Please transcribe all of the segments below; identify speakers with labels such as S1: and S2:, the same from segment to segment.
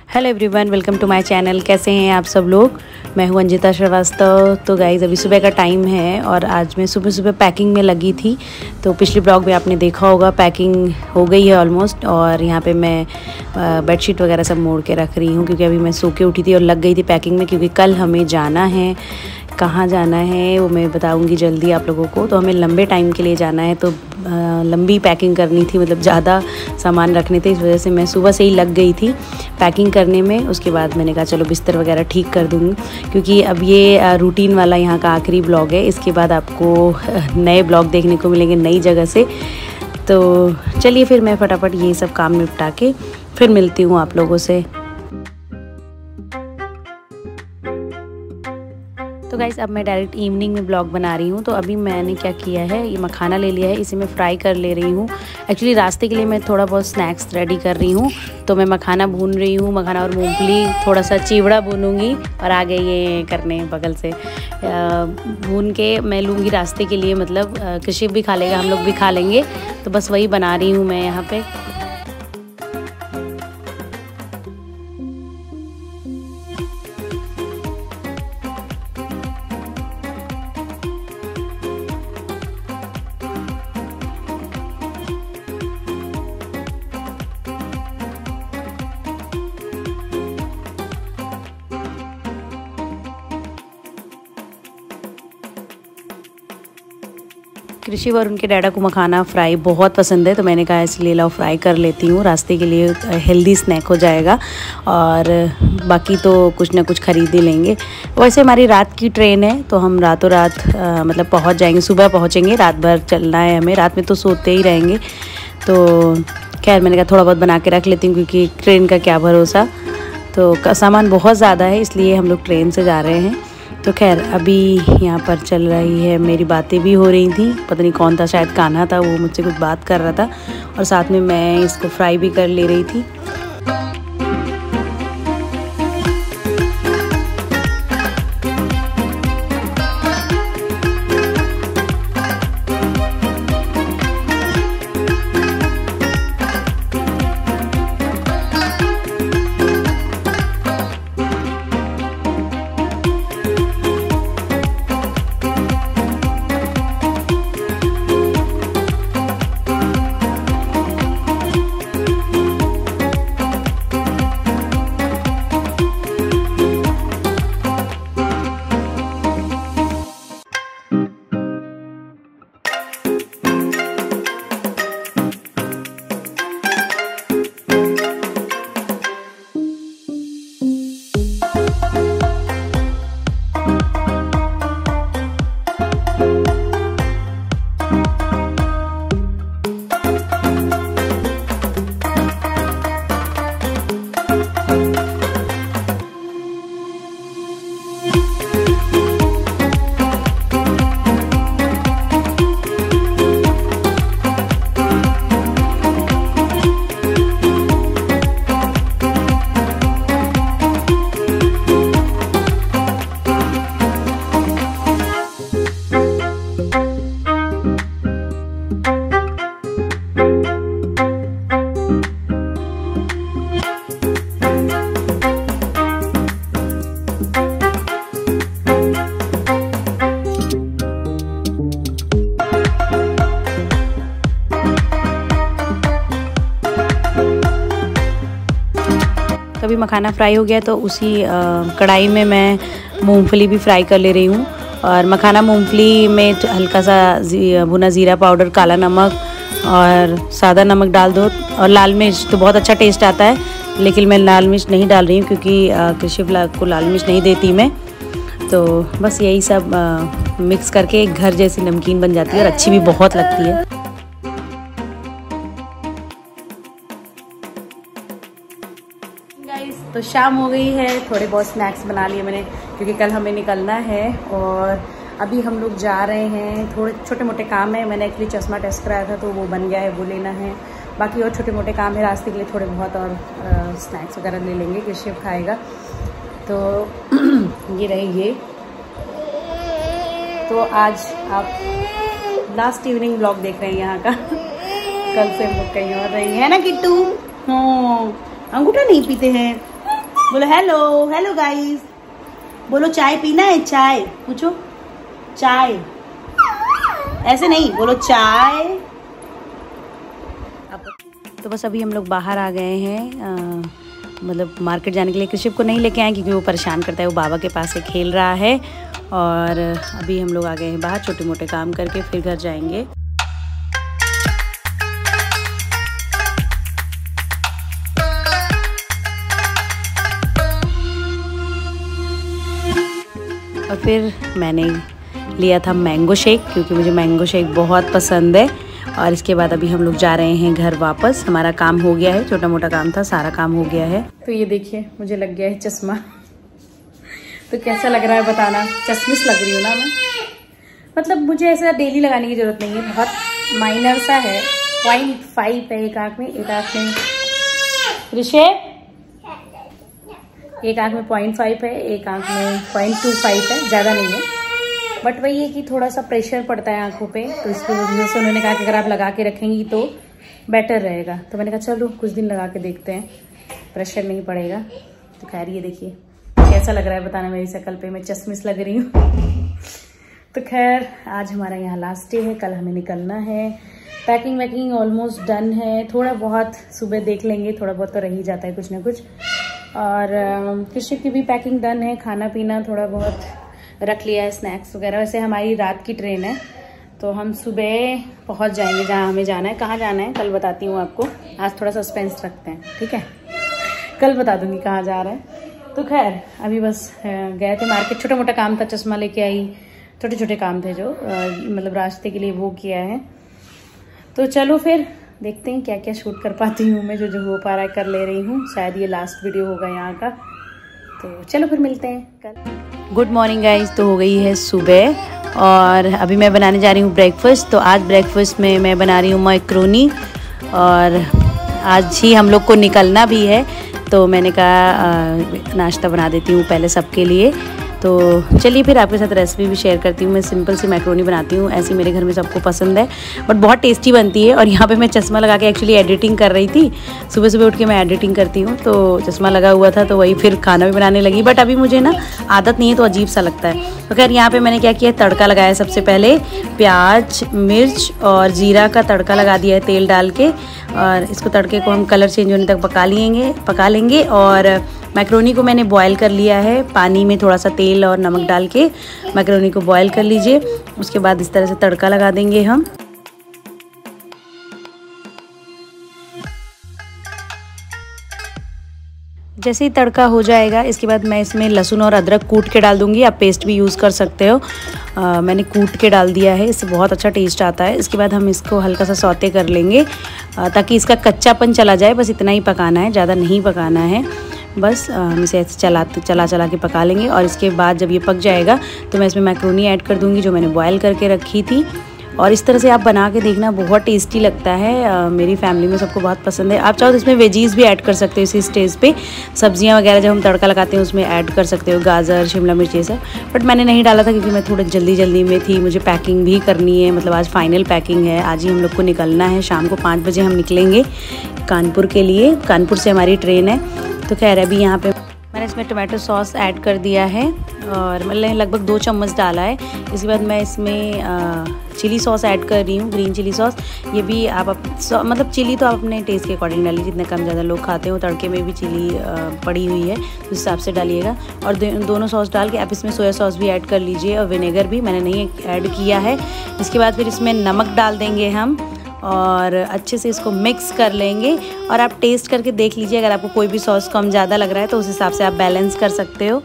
S1: Hello everyone, welcome to my channel. कैसे हैं आप सब लोग। मैं हूं अंजिता श्रीवास्तव। तो गाइज़ अभी सुबह का टाइम है और आज मैं सुबह सुबह पैकिंग में लगी थी। तो पिछले ब्लॉग में आपने देखा होगा पैकिंग हो गई है ऑलमोस्ट। और यहाँ पे मैं बेडशीट वगैरह सब मोड़ के रख रही हूँ क्योंकि अभी मैं सो के उठी थी और लग गई थी पैकिंग में, क्योंकि कल हमें जाना है। कहाँ जाना है वो मैं बताऊंगी जल्दी आप लोगों को। तो हमें लंबे टाइम के लिए जाना है, तो लंबी पैकिंग करनी थी, मतलब ज़्यादा सामान रखने थे। इस वजह से मैं सुबह से ही लग गई थी पैकिंग करने में। उसके बाद मैंने कहा चलो बिस्तर वगैरह ठीक कर दूँगी, क्योंकि अब ये रूटीन वाला यहाँ का आखिरी ब्लॉग है। इसके बाद आपको नए ब्लॉग देखने को मिलेंगे नई जगह से। तो चलिए फिर मैं फटाफट ये सब काम निपटा के फिर मिलती हूँ आप लोगों से। तो गाइस अब मैं डायरेक्ट इवनिंग में ब्लॉग बना रही हूँ। तो अभी मैंने क्या किया है, ये मखाना ले लिया है, इसे मैं फ्राई कर ले रही हूँ। एक्चुअली रास्ते के लिए मैं थोड़ा बहुत स्नैक्स रेडी कर रही हूँ। तो मैं मखाना भून रही हूँ, मखाना और मूंगफली, थोड़ा सा चिवड़ा भूनूंगी और आगे ये करने बगल से भून के मैं लूँगी रास्ते के लिए। मतलब कृषिव भी खा लेगा, हम लोग भी खा लेंगे। तो बस वही बना रही हूँ मैं यहाँ पे। कृषि और उनके डैडा को मखाना फ्राई बहुत पसंद है, तो मैंने कहा इसलिए लाओ फ्राई कर लेती हूँ, रास्ते के लिए हेल्दी स्नैक हो जाएगा। और बाकी तो कुछ ना कुछ खरीद ही लेंगे। वैसे हमारी रात की ट्रेन है, तो हम रातों रात मतलब पहुँच जाएंगे, सुबह पहुँचेंगे। रात भर चलना है हमें, रात में तो सोते ही रहेंगे। तो खैर मैंने कहा थोड़ा बहुत बना के रख लेती हूँ, क्योंकि ट्रेन का क्या भरोसा। तो सामान बहुत ज़्यादा है, इसलिए हम लोग ट्रेन से जा रहे हैं। तो खैर अभी यहाँ पर चल रही है, मेरी बातें भी हो रही थी। पता नहीं कौन था, शायद कान्हा था, वो मुझसे कुछ बात कर रहा था और साथ में मैं इसको फ्राई भी कर ले रही थी। कभी मखाना फ्राई हो गया तो उसी कढ़ाई में मैं मूंगफली भी फ्राई कर ले रही हूँ। और मखाना मूंगफली में हल्का सा भुना ज़ीरा पाउडर, काला नमक और सादा नमक डाल दो, और लाल मिर्च। तो बहुत अच्छा टेस्ट आता है, लेकिन मैं लाल मिर्च नहीं डाल रही हूँ क्योंकि कृषि को लाल मिर्च नहीं देती मैं। तो बस यही सब मिक्स करके एक घर जैसी नमकीन बन जाती है और अच्छी भी बहुत लगती है। तो शाम हो गई है, थोड़े बहुत स्नैक्स बना लिए मैंने, क्योंकि कल हमें निकलना है। और अभी हम लोग जा रहे हैं, थोड़े छोटे मोटे काम है। मैंने एक्चुअली चश्मा टेस्ट कराया था तो वो बन गया है, वो लेना है। बाकी और छोटे मोटे काम है रास्ते के लिए, थोड़े बहुत और स्नैक्स वगैरह ले लेंगे, कृषि खाएगा। तो ये रहेंगे। तो आज आप लास्ट इवनिंग ब्लॉग देख रहे हैं यहाँ का। कल से हम लोग कहीं और रहेंगे, है ना किट्टू? हाँ, अंगूठा नहीं पीते हैं। बोलो हेलो हेलो गाइस, बोलो चाय पीना है, चाय पूछो, चाय ऐसे नहीं, बोलो चाय। तो बस अभी हम लोग बाहर आ गए हैं, मतलब मार्केट जाने के लिए। कृषिप को नहीं लेके आए क्योंकि वो परेशान करता है, वो बाबा के पास से खेल रहा है। और अभी हम लोग आ गए हैं बाहर, छोटे मोटे काम करके फिर घर जाएंगे। और फिर मैंने लिया था मैंगो शेक, क्योंकि मुझे मैंगो शेक बहुत पसंद है। और इसके बाद अभी हम लोग जा रहे हैं घर वापस। हमारा काम हो गया है, छोटा मोटा काम था, सारा काम हो गया है। तो ये देखिए मुझे लग गया है चश्मा। तो कैसा लग रहा है बताना, चश्मिश लग रही हूँ ना मैं। मतलब मुझे ऐसा डेली लगाने की जरूरत नहीं है, बहुत माइनर सा है। 0.5 है एक आँख में, एक आँख में ऋषभ, एक आँख में 0.5 है, एक आँख में 0.25 है, ज़्यादा नहीं है। बट वही है कि थोड़ा सा प्रेशर पड़ता है आंखों पे, तो इसकी वजह से उन्होंने कहा कि अगर आप लगा के रखेंगी तो बेटर रहेगा। तो मैंने कहा चलो कुछ दिन लगा के देखते हैं, प्रेशर नहीं पड़ेगा। तो खैर ये देखिए कैसा लग रहा है बताना, मेरी शक्ल पे मैं चश्मिश लग रही हूँ। तो खैर आज हमारा यहाँ लास्ट डे है, कल हमें निकलना है। पैकिंग वैकिंग ऑलमोस्ट डन है, थोड़ा बहुत सुबह देख लेंगे, थोड़ा बहुत तो रह ही जाता है कुछ ना कुछ। और कृषि की भी पैकिंग डन है, खाना पीना थोड़ा बहुत रख लिया है, स्नैक्स वगैरह। वैसे हमारी रात की ट्रेन है, तो हम सुबह पहुंच जाएंगे जहां हमें जाना है। कहाँ जाना है कल बताती हूँ आपको, आज थोड़ा सस्पेंस रखते हैं, ठीक है? कल बता दूंगी कहाँ जा रहे हैं। तो खैर अभी बस गए थे मार्केट, छोटा मोटा काम था, चश्मा लेके आई, छोटे छोटे काम थे जो मतलब रास्ते के लिए वो किया है। तो चलो फिर देखते हैं क्या क्या शूट कर पाती हूँ मैं, जो जो हो पा रहा है कर ले रही हूँ। शायद ये लास्ट वीडियो होगा यहाँ का। तो चलो फिर मिलते हैं कल। गुड मॉर्निंग गाइज, तो हो गई है सुबह और अभी मैं बनाने जा रही हूँ ब्रेकफास्ट। तो आज ब्रेकफास्ट में मैं बना रही हूँ मैक्रोनी, और आज ही हम लोग को निकलना भी है, तो मैंने कहा नाश्ता बना देती हूँ पहले सबके लिए। तो चलिए फिर आपके साथ रेसिपी भी शेयर करती हूँ। मैं सिंपल सी मैक्रोनी बनाती हूँ, ऐसी मेरे घर में सबको पसंद है, बट बहुत टेस्टी बनती है। और यहाँ पे मैं चश्मा लगा के एक्चुअली एडिटिंग कर रही थी, सुबह सुबह उठ के मैं एडिटिंग करती हूँ, तो चश्मा लगा हुआ था, तो वही फिर खाना भी बनाने लगी। बट अभी मुझे ना आदत नहीं है, तो अजीब सा लगता है। तो खैर यहाँ पर मैंने क्या किया, तड़का लगाया। सबसे पहले प्याज, मिर्च और जीरा का तड़का लगा दिया है तेल डाल के, और इसको तड़के को हम कलर चेंज होने तक पका लेंगे। और मैक्रोनी को मैंने बॉयल कर लिया है, पानी में थोड़ा सा तेल और नमक डाल के मैक्रोनी को बॉयल कर लीजिए। उसके बाद इस तरह से तड़का लगा देंगे हम। जैसे ही तड़का हो जाएगा, इसके बाद मैं इसमें लहसुन और अदरक कूट के डाल दूंगी। आप पेस्ट भी यूज़ कर सकते हो, मैंने कूट के डाल दिया है, इससे बहुत अच्छा टेस्ट आता है। इसके बाद हम इसको हल्का सा सौते कर लेंगे ताकि इसका कच्चापन चला जाए। बस इतना ही पकाना है, ज़्यादा नहीं पकाना है। बस हम इसे ऐसे चला के पका लेंगे। और इसके बाद जब ये पक जाएगा तो मैं इसमें मैक्रोनी ऐड कर दूंगी जो मैंने बॉयल करके रखी थी। और इस तरह से आप बना के देखना, बहुत टेस्टी लगता है। मेरी फैमिली में सबको बहुत पसंद है। आप चाहो तो इसमें वेजीज भी ऐड कर सकते हो इसी स्टेज पे, सब्जियां वगैरह जब हम तड़का लगाते हैं उसमें ऐड कर सकते हो, गाजर, शिमला मिर्च ये सब। बट मैंने नहीं डाला था क्योंकि मैं थोड़ा जल्दी में थी, मुझे पैकिंग भी करनी है। मतलब आज फाइनल पैकिंग है, आज ही हम लोग को निकलना है। शाम को 5 बजे हम निकलेंगे कानपुर के लिए, कानपुर से हमारी ट्रेन है। तो खैर अभी यहाँ पे मैंने इसमें टमाटो सॉस ऐड कर दिया है, और मतलब लगभग 2 चम्मच डाला है। इसके बाद मैं इसमें चिली सॉस ऐड कर रही हूँ, ग्रीन चिली सॉस। ये भी आप मतलब चिली तो आप अपने टेस्ट के अकॉर्डिंग डालिए, जितने कम ज़्यादा लोग खाते हो। तड़के में भी चिली पड़ी हुई है, उस हिसाब से डालिएगा। और दोनों सॉस डाल के आप इसमें सोया सॉस भी ऐड कर लीजिए, और विनेगर भी मैंने नहीं ऐड किया है। इसके बाद फिर इसमें नमक डाल देंगे हम, और अच्छे से इसको मिक्स कर लेंगे। और आप टेस्ट करके देख लीजिए, अगर आपको कोई भी सॉस कम ज़्यादा लग रहा है तो उस हिसाब से आप बैलेंस कर सकते हो।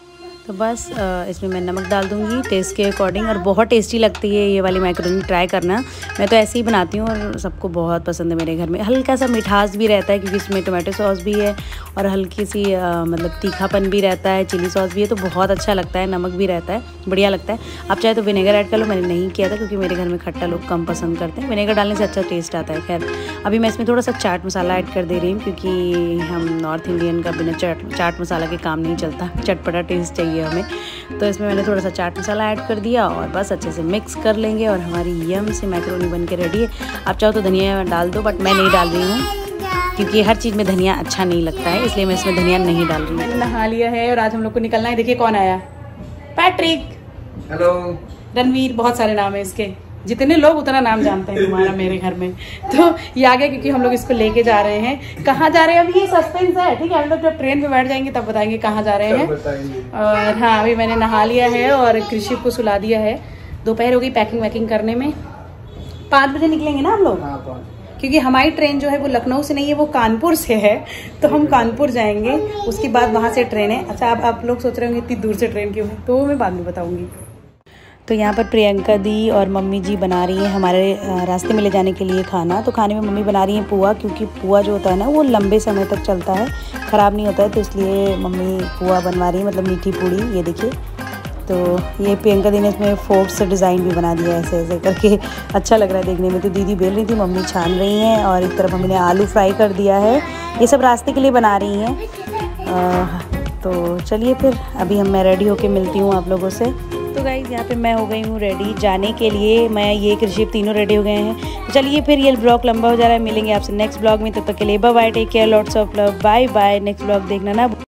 S1: तो बस इसमें मैं नमक डाल दूँगी टेस्ट के अकॉर्डिंग, और बहुत टेस्टी लगती है ये वाली मैक्रोनी, ट्राई करना। मैं तो ऐसे ही बनाती हूँ और सबको बहुत पसंद है मेरे घर में। हल्का सा मिठास भी रहता है क्योंकि इसमें टमाटो सॉस भी है, और हल्की सी मतलब तीखापन भी रहता है, चिली सॉस भी है, तो बहुत अच्छा लगता है। नमक भी रहता है, बढ़िया लगता है। आप चाहे तो विनेगर ऐड कर लो, मैंने नहीं किया था क्योंकि मेरे घर में खट्टा लोग कम पसंद करते हैं। विनेगर डालने से अच्छा टेस्ट आता है। खैर अभी मैं इसमें थोड़ा सा चाट मसाला ऐड कर दे रही हूँ, क्योंकि हम नॉर्थ इंडियन का बिना चाट मसाला के काम नहीं चलता, चटपटा टेस्ट चाहिए हमें। तो इसमें मैंने थोड़ा सा चाट मसाला ऐड कर दिया, और बस अच्छे से मिक्स कर लेंगे, और हमारी यम से मैक्रोनी बन के रेडी है। आप चाहो तो धनिया डाल दो, बट मैं नहीं डाल रही हूँ। क्योंकि हर चीज़ में धनिया अच्छा नहीं लगता है, इसलिए मैं इसमें धनिया नहीं डाल रही हूँ। मैंने नहा लिया है और आज हम लोग को निकलना है। देखिए कौन आया, पैट्रिक।
S2: हेलो।
S1: रणवीर, बहुत सारे नाम है इसके, जितने लोग उतना नाम जानते हैं तुम्हारा मेरे घर में। तो ये आ गया क्योंकि हम लोग इसको लेके जा रहे हैं। कहाँ जा रहे हैं अभी ये सस्पेंस है, ठीक है। हम लोग जब ट्रेन पे बैठ जाएंगे तब बताएंगे कहाँ जा रहे हैं। और हाँ, अभी मैंने नहा लिया है और कृषि को सुला दिया है। दोपहर हो गई पैकिंग वैकिंग करने में। 5 बजे निकलेंगे ना हम लोग, क्योंकि हमारी ट्रेन जो है वो लखनऊ से नहीं है, वो कानपुर से है। तो हम कानपुर जाएंगे, उसके बाद वहाँ से ट्रेन है। अच्छा, अब आप लोग सोच रहे होंगे इतनी दूर से ट्रेन क्यों है, तो वो मैं बाद में बताऊँगी। तो यहाँ पर प्रियंका दी और मम्मी जी बना रही हैं हमारे रास्ते में ले जाने के लिए खाना। तो खाने में मम्मी बना रही हैं पुआ, क्योंकि पुआ जो होता है ना वो लंबे समय तक चलता है, ख़राब नहीं होता है, तो इसलिए मम्मी पुआ बनवा रही है, मतलब मीठी पूड़ी। ये देखिए, तो ये प्रियंका दी ने इसमें फोर्क से डिज़ाइन भी बना दिया है, ऐसे ऐसे करके। अच्छा लग रहा है देखने में। तो दीदी बेल रही थी, मम्मी छान रही हैं, और एक तरफ मम्मी ने आलू फ्राई कर दिया है। ये सब रास्ते के लिए बना रही हैं। तो चलिए फिर अभी मैं रेडी होके मिलती हूँ आप लोगों से। तो गाइस यहाँ पे मैं हो गई हूँ रेडी जाने के लिए। मैं ये कृषि तीनों रेडी हो गए हैं। तो चलिए फिर, ये ब्लॉग लंबा हो जा रहा है। मिलेंगे आपसे नेक्स्ट ब्लॉग में, तब तक के लिए bye bye, take care, lots of love, bye bye. Next blog देखना ना।